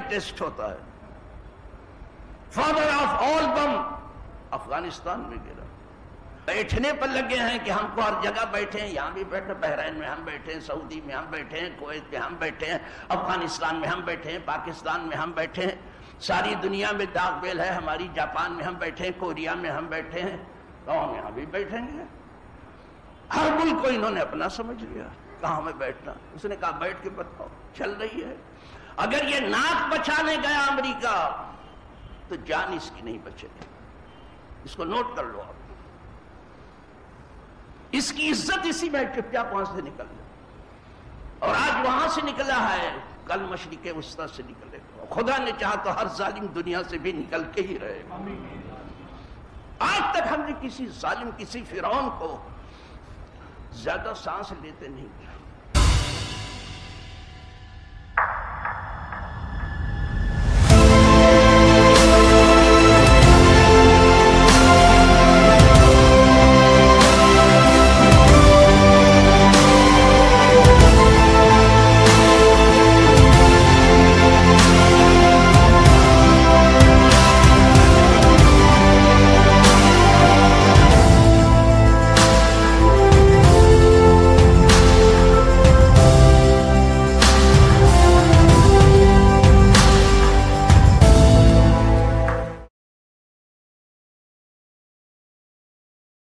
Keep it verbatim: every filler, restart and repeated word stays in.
Test होता है। Father of all bomb Afghanistan में गिरा। बैठने पर लगे हैं कि हमको हर जगह बैठे हैं, यहां भी बैठे, बहरीन में हम बैठे हैं, सऊदी में हम बैठे हैं, कुवैत में हम बैठे हैं, अफगानिस्तान में हम बैठे हैं, पाकिस्तान में हम बैठे हैं, सारी दुनिया में दागबेल है हमारी, जापान में हम बैठे हैं, कोरिया में हम बैठे हैं, तो हम यहां भी बैठेंगे। हर मुल्क को इन्होंने अपना समझ लिया, कहां में बैठना। उसने कहा बैठ के बताओ, चल रही है। अगर ये नाक बचाने गया अमेरिका तो जान इसकी नहीं बचेगी, इसको नोट कर लो आप। इसकी इज्जत इसी में चुपचाप वहां से निकल गया, और आज वहां से निकला है, कल मशरिक़े वस्ता से निकलेगा। खुदा ने चाहा तो हर जालिम दुनिया से भी निकल के ही रहेगा। आज तक हमने किसी जालिम, किसी फिरौन को ज्यादा सांस लेते नहीं किया।